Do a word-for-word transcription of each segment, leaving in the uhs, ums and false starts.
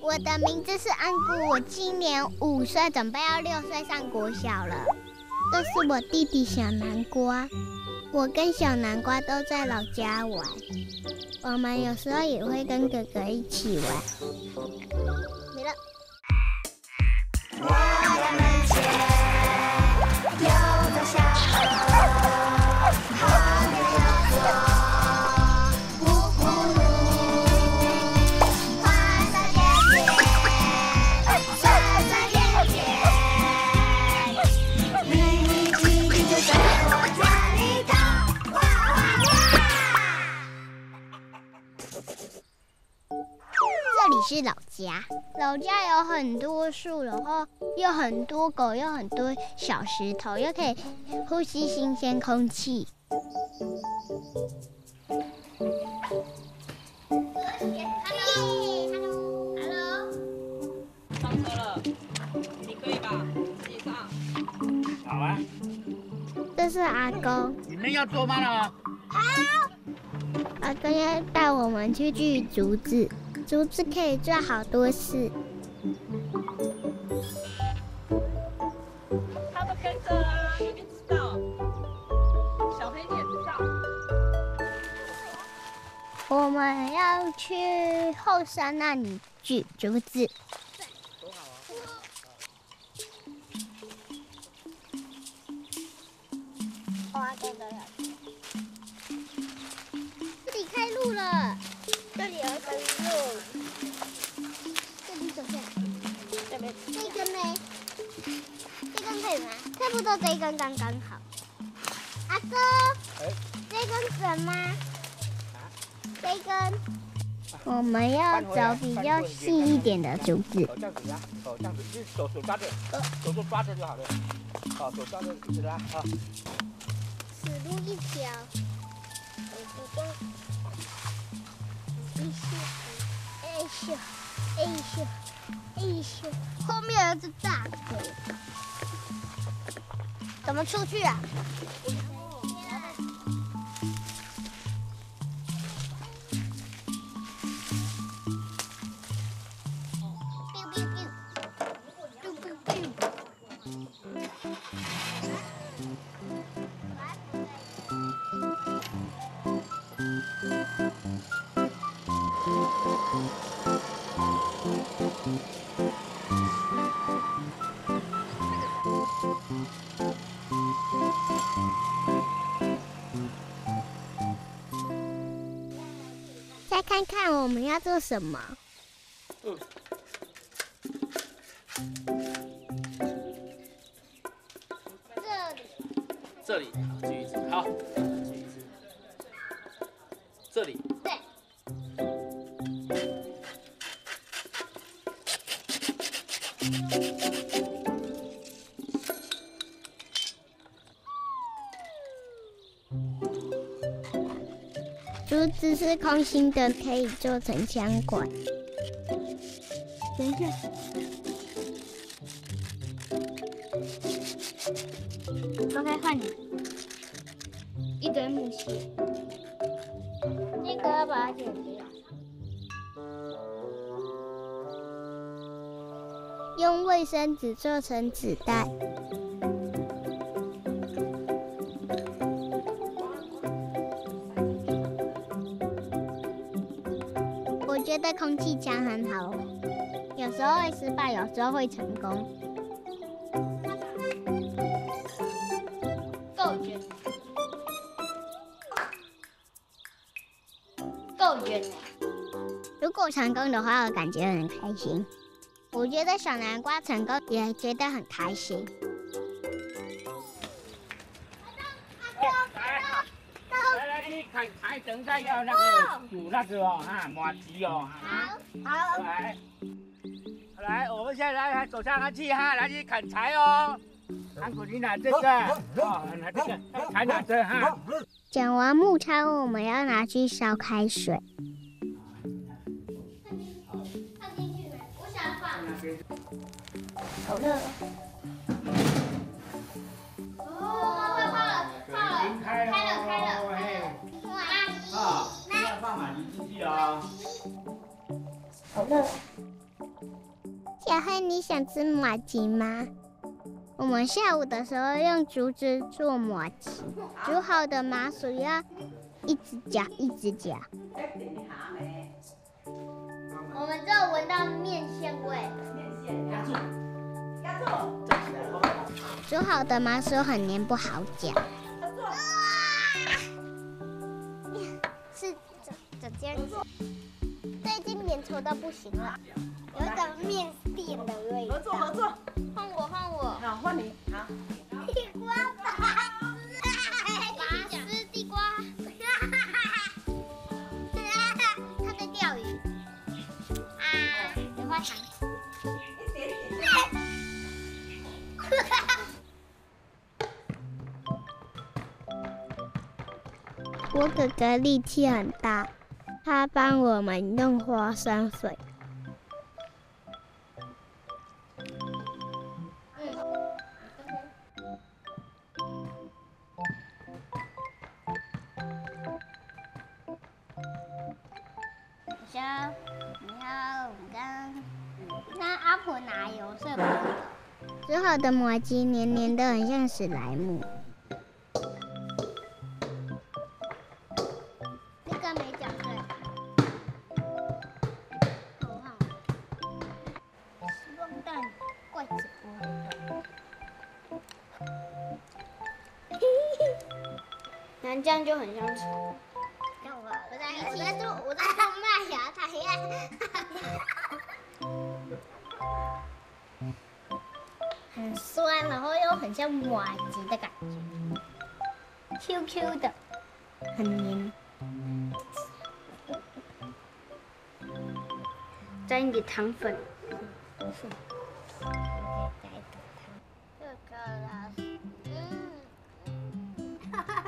我的名字是安姑，我今年五岁，准备要六岁上国小了。这是我弟弟小南瓜，我跟小南瓜都在老家玩，我们有时候也会跟哥哥一起玩。没了。我的门前有座小河，河边有座。 这里是老家，老家有很多树，然后有很多狗，有很多小石头，又可以呼吸新鲜空气。Hello，Hello， 上车了，你可以吧？自己上。 好啊。 这是阿公。 你们要做吗呢？ 好。阿公要带我们去锯竹子。 竹子可以做好多事。 他都跟着啊，你知道。小黑你也知道。 我们要去后山那里锯竹子。 多好啊！ 哇，这个这里开路了。 这里有一根路，这里走下来，这边这一根呢？这根可以吗？差不多这一根刚刚好。阿哥，哎，这根准吗？啊？这一根。我们要找比较细一点的竹子。 哦，这样子拉，哦，这样子，就是手手抓着，手手抓着就好了。好，手抓着一直拉啊。 死路一条。哎咻，哎咻，哎咻，后面有只大狗，怎么出去啊？再看看我们要做什么。嗯。 这里。这里，好，锯子，好，锯子。这里。 对。竹子是空心的，可以做成枪管。等一下，OK，换你。一堆木屑，那个要把它剪掉。用卫生纸做成纸袋。我觉得空气枪很好玩，有时候会失败，有时候会成功。够圆，够圆。如果成功的话，我感觉很开心。我觉得小南瓜成功也觉得很开心。 来来，你砍柴，等一下要那个煮那个哦，哈，麻吉哦。 好，好。 来，来，我们现在来走上那去哈，来去砍柴哦。安古，你拿这个，哦，拿这个，柴拿这哈。 剪完木柴，我们要拿去烧开水。放进去没？我想放。好热。哦，快放了，放了，开了，开了。啊， 要放马蹄进去哦。 好热。 黑，你想吃麻糬吗？我们下午的时候用竹子做麻糬，煮好的麻薯要一直搅，一直搅。我们就闻到面线味。面线压住，压住，站起来。煮好的麻薯很黏，不好搅。是这这这样子，最近粘稠到不行了，有一种面线的味道。合作合作，换我换我。 好，换你。好。 地瓜法师，法师地瓜。他在钓鱼。啊，棉花糖。一点点。我哥哥力气很大，他帮我们用花生水。你好，你好，我刚那阿婆拿油色的。煮好的麻糬黏黏的，很像史莱姆。那个没搅碎。好好。希望蛋怪子不会动。那这样就很像虫。看我，我在我在做我在做麦芽糖呀。很酸，然后又很像麻糬的感觉 ，Q Q 的，很黏。沾一点糖粉。这个老师，嗯，哈哈，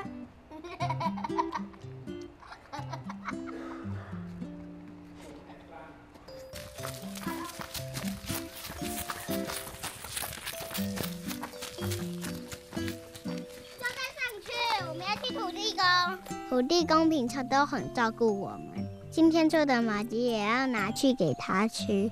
土地公平常都很照顾我们，今天做的麻糬也要拿去给他吃。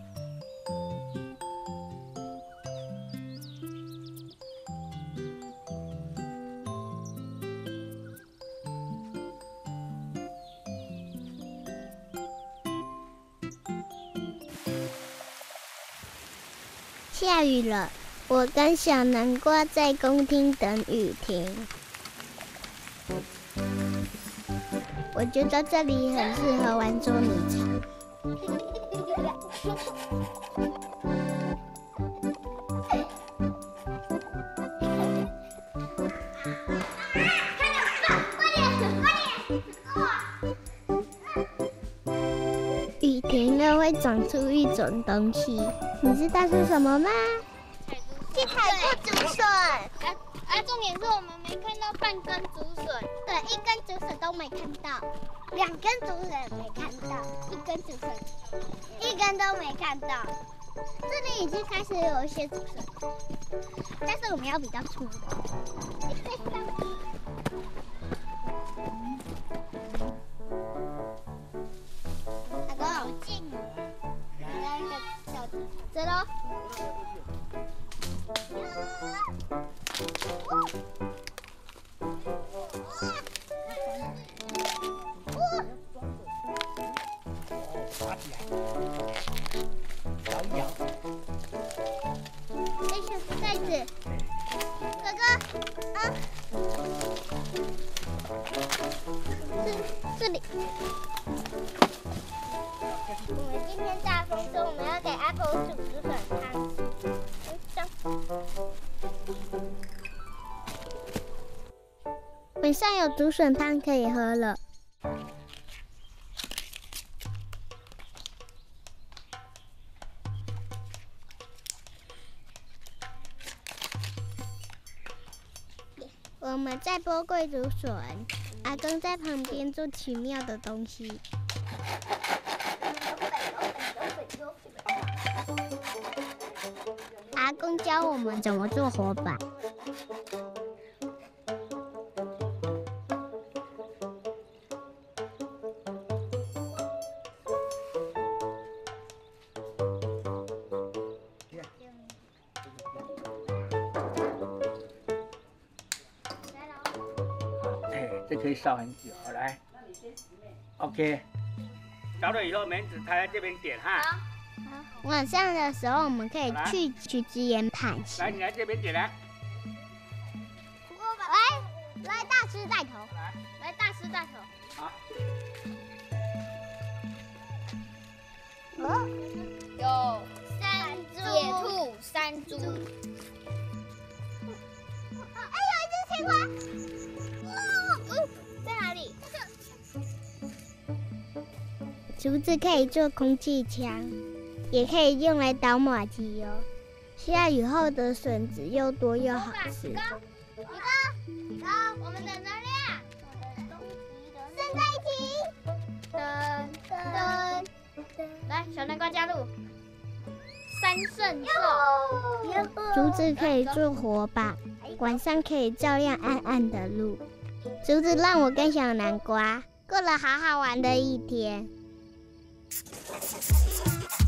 下雨了，我跟小南瓜在公厅等雨停。我觉得这里很适合玩捉迷藏。雨停了会长出一种东西，你知道是什么吗？是海兔竹笋。啊，重点是我们没看到半根竹笋，对，一根竹笋都没看到，两根竹笋没看到，一根竹笋，一根都没看到。这里已经开始有一些竹笋，但是我们要比较粗的。大哥，好近哦！来一个小竹子喽。 爬起来，摇一摇。 这是袋子，哥哥，啊，这这里。我们今天大丰收，我们要给阿婆煮竹笋汤。晚上有竹笋汤可以喝了。我们在剥桂竹笋，阿公在旁边做奇妙的东西。阿公教我们怎么做火把。 这可以烧很久。好来 ，OK， 烧了以后门子抬在这边点哈。 晚上的时候我们可以去去支援盘来，你来这边点来。 来，来大师带头，来，来大师带头。 好。 哦，有山野兔、山猪。哎，有一只青蛙。哦，在哪里？竹子可以做空气枪，也可以用来捣麻鸡哦。下雨后的笋子又多又好吃。一个，一个，一个，我们等着亮。站在一起。噔噔。来，小南瓜加入。三圣兽。竹子可以做火把，晚上可以照亮暗暗的路。竹子让我跟小南瓜过了好好玩的一天。